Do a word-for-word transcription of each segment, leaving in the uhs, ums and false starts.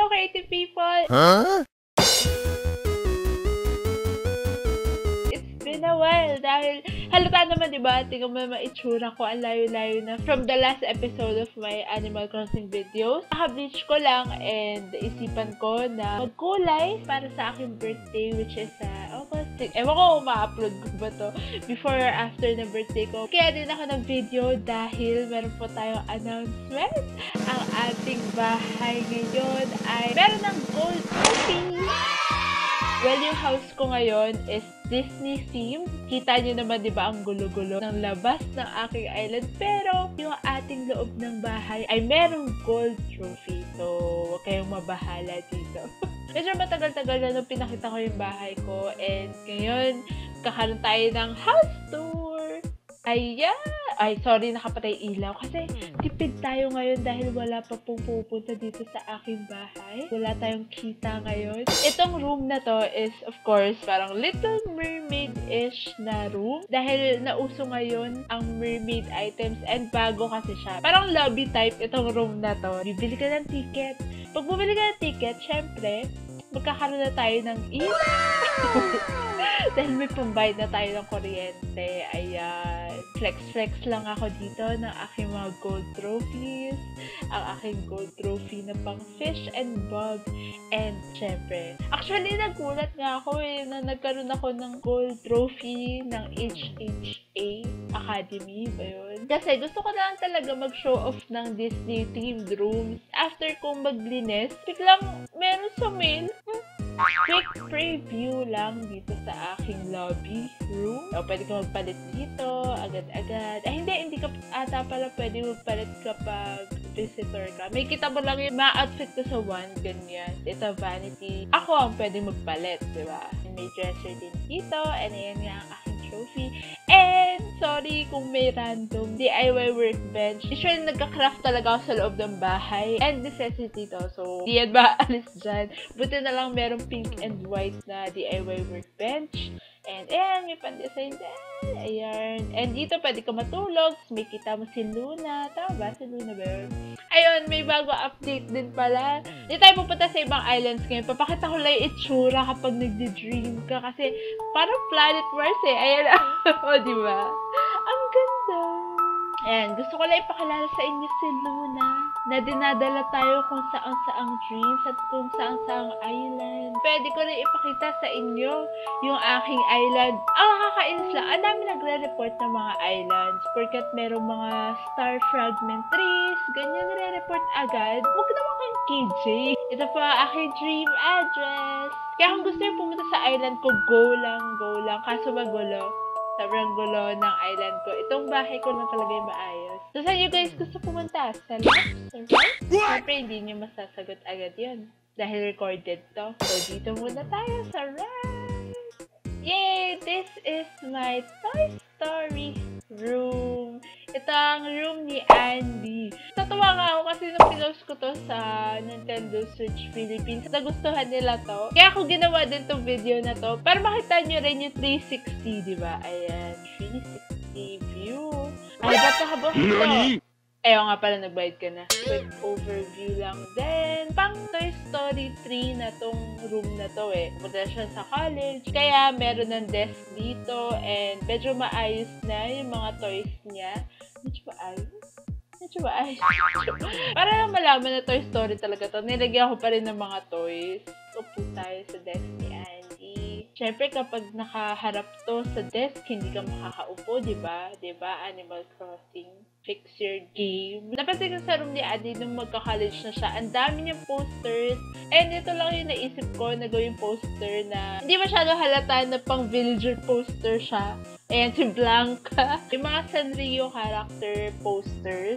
Hello, creative people! Huh? It's been a while dahil halata naman, diba? Tingnan mo naman itsura ko, ang layo-layo na from the last episode of my Animal Crossing videos. Naka-bleach ko lang and isipan ko na magkulay para sa aking birthday, which is uh, August sixth. Ewan ko kung ma-upload ko ba to before or after na birthday ko. Kaya din ako ng video dahil meron po tayong announcement. Ang ating bahay ngayon ay meron ng gold trophy. Well, yung house ko ngayon is Disney themed. Kita nyo naman, di ba, ang gulo-gulo ng labas ng aking island. Pero, yung ating loob ng bahay ay merong gold trophy. So, huwag kayong mabahala dito. Medyo matagal-tagal na nung pinakita ko yung bahay ko. And ngayon, kakaroon tayo ng house tour. Ayan! Ay, sorry, nakapatay ilaw. Kasi, tipid tayo ngayon dahil wala pa pong pupunta dito sa aking bahay. Wala tayong kita ngayon. Itong room na to is, of course, parang Little Mermaid-ish na room. Dahil nauso ngayon ang mermaid items and bago kasi siya. Parang lobby type itong room na to. Bibili ka ng ticket. Pag bumili ka ng ticket, syempre, magkakaroon na tayo ng ilaw. Dahil may pambayad na tayo ng kuryente. Ayan. Flex-flex lang ako dito ng aking mga gold trophies. Ang aking gold trophy na pang fish and bug. And syempre, actually nagulat nga ako eh na nagkaroon ako ng gold trophy ng H H A Academy ba yun? Kasi gusto ko na lang talaga mag-show off ng Disney themed rooms. After kong maglinis, biglang meron sa mail. Hmm? Quick preview lang dito sa aking lobby room. O, pwede ka magpalit dito, agad-agad. Ay, hindi, hindi ka ata pala pwede magpalit kapag visitor ka. May kita mo lang yung mga outfit ko sa one, ganyan. Ito, vanity. Ako ang pwede magpalit, di ba? May dresser din dito, and ayan nga ang aking trophy. And, sorry kung may random D I Y workbench. Usually, nagka-craft talaga ako sa loob ng bahay. And necessity to. So, di yan ba alis dyan? Buti na lang merong pink and white na D I Y workbench. And, ayan, may pan-design din. Ayan. And dito, pwede ka matulog. May kita mo si Luna. Tama ba? Si Luna ba yun? Ayun, may bago update din pala. Hindi tayo pupunta sa ibang islands ngayon. Papakita ko lang yung itsura kapag nagdi-dream ka. Kasi, parang Planet Mars eh. Ayan. O, diba? Ang ganda. Ayan, gusto ko lang ipakilala sa inyo si Luna na dinadala tayo kung saan-saang dreams at kung saan-saang island. Pwede ko rin ipakita sa inyo yung aking island. Ang nakakainis lang, ang dami nagre-report ng mga islands porkat merong mga star fragmentaries, ganyan nire-report agad. Huwag naman kang K J. Ito pa ang aking dream address. Kaya kung gusto nyo pumunta sa island ko, go lang, go lang. Kaso magulo. Sobrang gulo ng island ko. Itong bahay ko lang talaga yung maayos. So, saan you guys gusto pumunta? Sa left? Sa right? Siyempre, hindi nyo masasagot agad yun. Dahil recorded to. So, dito muna tayo sa right. Yay! This is my Toy Story room. Ito ang room ni Andy. Natuwa nga ako kasi nung pinost ko to sa Nintendo Switch Philippines. Nagustuhan nila to. Kaya ako ginawa din tong video na to para makita nyo rin yung three sixty, diba? Ayan, three sixty view. Ay, ba't nakabukas to? Ayaw nga pala, nagbayad ka na. Quick overview lang din. Pang Toy Story three na tong room na to eh. Pumunta siya sa college. Kaya meron ng desk dito and medyo maayos na yung mga toys niya. Medyo maayos? Medyo maayos. Para lang malaman na Toy Story talaga to. Nilagyan ko pa rin ng mga toys. Upo tayo sa desk ni Andy. Siyempre, kapag nakaharap to sa desk, hindi ka makakaupo, diba? Diba? Animal Crossing. Fix your game. Napansin ko sa room ni Andy nung magka-college na siya. Ang dami niyang posters. And ito lang yung naisip ko na gawing poster na hindi masyado halata na pang villager poster siya. Ayan, si Blanca. Yung mga Sanrio character posters.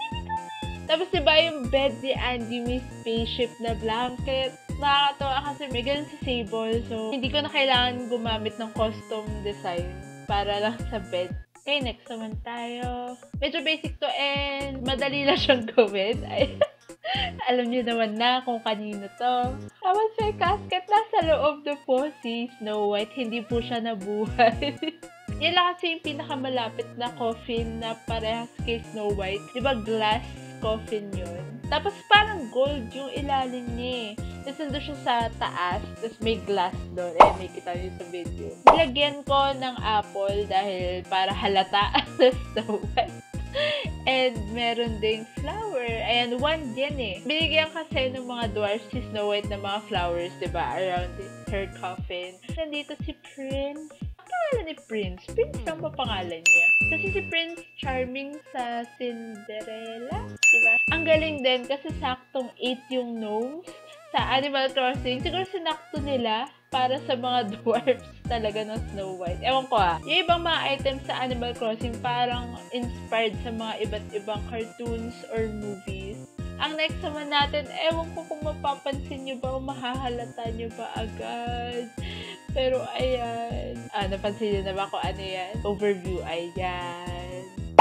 Tapos diba yung bed ni Andy may spaceship na blanket. Nakakatawa kasi may ganun si Sable. So, hindi ko na kailangan gumamit ng custom design para lang sa bed. Okay, next naman tayo. Medyo basic to and madali lang siyang gawin. Ay, alam niyo naman na kung kanino to. Tapos may casket nasa loob na po si Snow White. Hindi po siya nabuhay. Yan lang kasi yung pinakamalapit na coffin na parehas kay Snow White. Diba glass coffin yun. Tapos parang gold yung ilalim niya eh. Tapos nandun siya sa taas, tapos may glass doon. Eh, may kita nyo sa video. Nilagyan ko ng apple dahil para halata sa Snow White. And meron ding flower. Ayan, one yan eh. Binigyan kasi ng mga dwarfs si Snow White ng mga flowers, diba? Around her coffin. Nandito si Prince. Ang pangalan ni Prince? Prince lang ba pangalan niya? Kasi si Prince Charming sa Cinderella, diba? Ang galing din kasi saktong eight yung gnomes sa Animal Crossing. Siguro sinakto nila para sa mga dwarfs talaga ng Snow White. Ewan ko ah. Yung ibang mga items sa Animal Crossing parang inspired sa mga iba't ibang cartoons or movies. Ang next naman natin, ewan ko kung mapapansin nyo ba o mahahalata nyo ba agad. Pero ayan. Ah, napansin nyo na ba kung ano yan? Overview, ayan.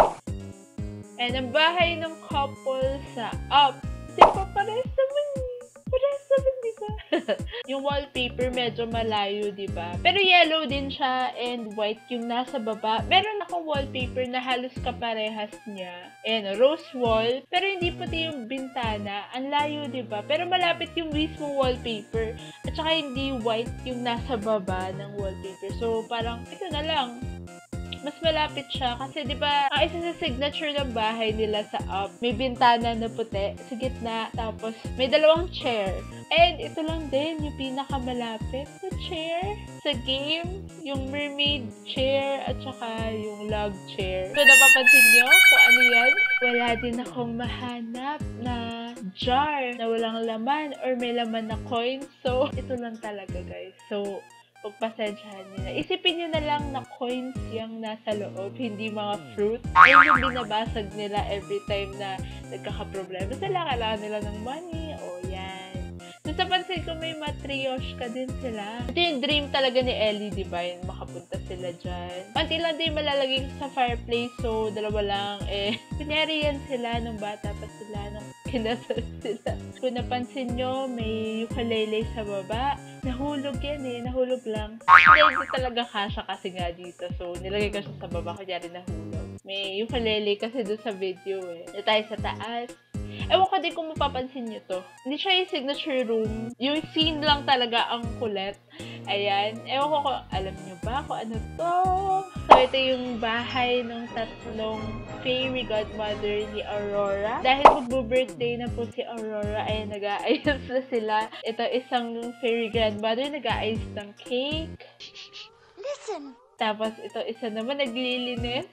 And ang bahay ng couple sa Up. Di ba parehas naman Parehas naman, di ba? Yung wallpaper medyo malayo, di ba? Pero yellow din siya and white yung nasa baba. Meron akong wallpaper na halos kaparehas niya. And rose wall. Pero hindi puti yung bintana. Ang layo, di ba? Pero malapit yung mismo wallpaper. At saka hindi white yung nasa baba ng wallpaper. So, parang ito na lang. Mas malapit siya kasi 'di ba ang isa sa signature ng bahay nila sa Up, may bintana na puti sa gitna tapos may dalawang chair. And ito lang din yung pinakamalapit na chair sa game, yung mermaid chair at saka yung log chair. So napapansin niyo kung ano yan? Wala din akong mahanap na jar na walang laman or may laman na coin. So ito lang talaga guys. So pagpasensyahan nyo na. Isipin nyo na lang na coins yung nasa loob, hindi mga fruit. Ayun yung binabasag nila every time na nagkakaproblema. Sila kailangan nila ng money. O, yan. So, sa pansin ko, may matryoshka din sila. Ito yung dream talaga ni Ellie, di ba? Yung makapunta sila dyan. Panti lang din malalagay sa fireplace. So, dalawa lang. Eh, kunyari yan sila nung bata pa sila, nung kinasal sila. Kung napansin nyo, may ukulele sa baba. Nahulog yan eh. Nahulog lang. Hindi, hindi talaga kasha kasi nga dito. So, nilagay ko siya sa baba. Kunyari nahulog. May ukulele kasi doon sa video eh. Na tayo sa taas. Ewan ko din kung mapapansin nyo to. Hindi siya yung signature room. Yung scene lang talaga ang kulit. Ayan. Ewan ko kung alam nyo ba kung ano to. So, ito yung bahay ng tatlong fairy godmother ni Aurora. Dahil magbo-birthday na po si Aurora, ay nag-aayos na sila. Ito isang fairy godmother, nag-aayos ng cake. Listen! Tapos ito isa naman naglilinis.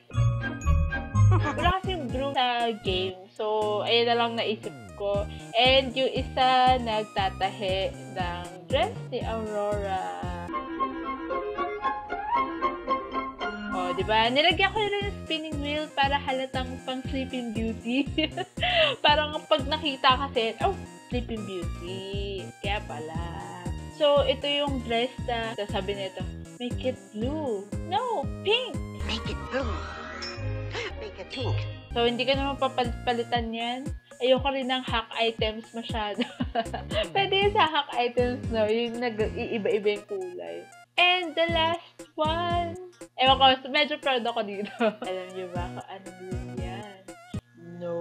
Wala kasi yung group sa game. So, ayun na lang naisip ko. And yung isa nagtatahi ng dress ni Aurora. O, diba? Nilagyan ko rin yung spinning wheel para halatang pang Sleeping Beauty. Parang pag nakita kasi, oh, Sleeping Beauty. Kaya pala. So, ito yung dress na sabi nito, make it blue. No, pink! Make it blue. Make it pink. So, hindi ka naman papalitan yan. Ayoko rin ng hack items masyado. Pwede yun sa hack items, no? Yung nag-iiba-iba yung kulay. And the last one. Ewan ko, medyo proud ako dito. Alam niyo ba kung ano yun yan? No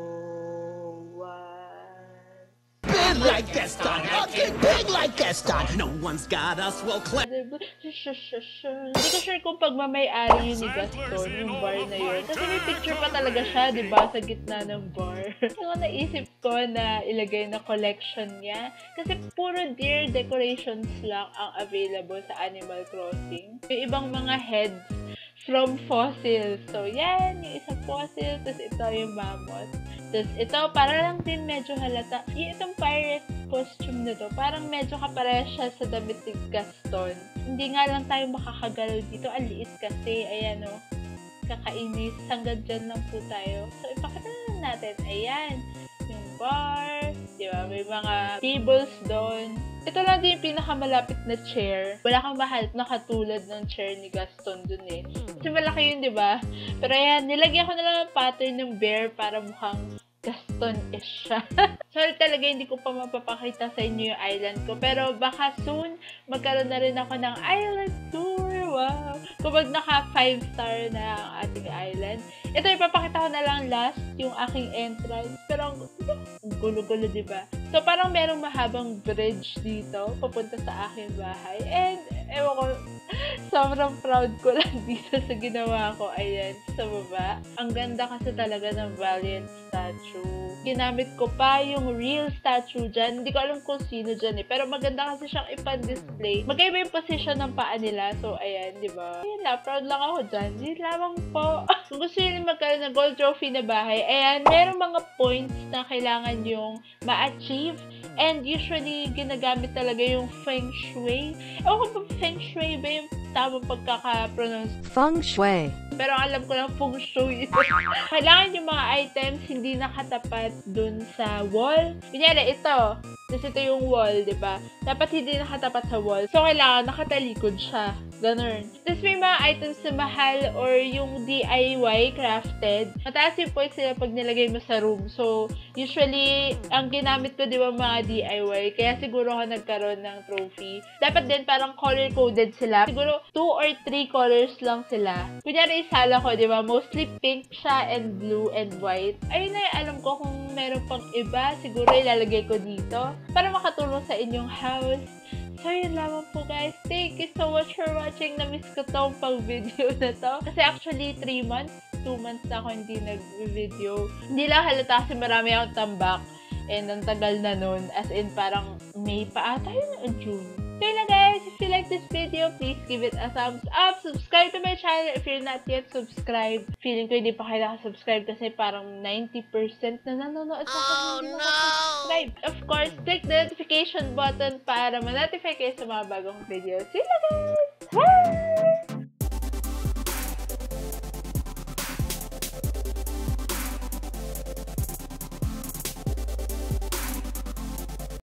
one. Big like Gaston, okay, big like Gaston. No one's got us well clear. Hindi ko sure kung pagmamay-ari yun ni Gaston, yung bar na yun. Kasi may picture pa talaga siya, di ba, sa gitna ng bar. Yung naisip ko na ilagay na collection niya. Kasi puro deer decorations lang ang available sa Animal Crossing. Yung ibang mga heads from fossils. So, yan, yung isang fossil, tapos ito yung mammoth. Tapos ito, para lang din medyo halata. Yung itong pirate costume na to, parang medyo kapareha siya sa damit ni Gaston. Hindi nga lang tayo makakagalaw dito. Ang liit kasi. Ayan o. Kakainis. Hanggang dyan lang po tayo. So, ipakita na natin. Ayan. Yung bar. Diba? May mga tables doon. Ito lang din yung pinakamalapit na chair. Wala kang mahal na katulad ng chair ni Gaston dun eh. Kasi malaki yun, diba? Pero ayan, nilagyan ko na lang ang pattern ng bear para mukhang Gaston-ish siya. Sorry talaga, hindi ko pa mapapakita sa inyo yung island ko. Pero baka soon, magkaroon na rin ako ng island tour. Wow! Kapag naka five star na ang ating island. Ito, ipapakita ko na lang last, yung aking entrance. Pero ang gulo-gulo, diba? So, parang merong mahabang bridge dito, papunta sa aking bahay. And, ewan ko, sobrang proud ko lang dito sa ginawa ko. Ayan, sa baba. Ang ganda kasi talaga ng Valiant statue. Ginamit ko pa yung real statue dyan. Hindi ko alam kung sino dyan eh. Pero maganda kasi siyang ipan-display. Magkaiba yung position ng paa nila. So, ayan, di ba? Ayan na, proud lang ako dyan. Di lamang po. Kung gusto nyo magkaroon ng gold trophy na bahay, ayan, merong mga points na kailangan yung ma-achieve. And usually, ginagamit talaga yung Feng Shui. Ewan ko ba Feng Shui ba yung tamang pagkaka-pronounce? Feng Shui. Pero alam ko lang Feng Shui. Kailangan yung mga items hindi nakatapat dun sa wall. Kunyari, ito. Tapos ito yung wall, di ba? Dapat hindi nakatapat sa wall. So, kailangan nakatalikod siya. Ganun. Tapos may mga items na mahal or yung D I Y crafted. Mataas yung points sila pag nilagay mo sa room. So, usually, ang ginamit ko, di ba, mga D I Y. Kaya siguro ako nagkaroon ng trophy. Dapat din parang color-coded sila. Siguro, two or three colors lang sila. Kunyari, isala ko, di ba? Mostly pink siya and blue and white. Ayun na yung alam ko kung meron pang iba. Siguro ilalagay ko dito para makatulong sa inyong house. So, yun lamang po guys. Thank you so much for watching. Na-miss ko tong pag-video na to. Kasi actually, three months, two months na ako hindi nag-video. Hindi lang halata kasi marami akong tambak. And ang tagal na nun. As in, parang May pa ata yun o June. So yun lang guys. If you like this video, please give it a thumbs up. Subscribe to my channel if you're not yet subscribed. Feeling ko hindi pa kayo nakasubscribe kasi parang ninety percent na nanonood sa akin. Oh, hindi no! nakasubscribe. Of course, click the notification button para ma-notify kayo sa mga bagong videos. See you guys! Bye!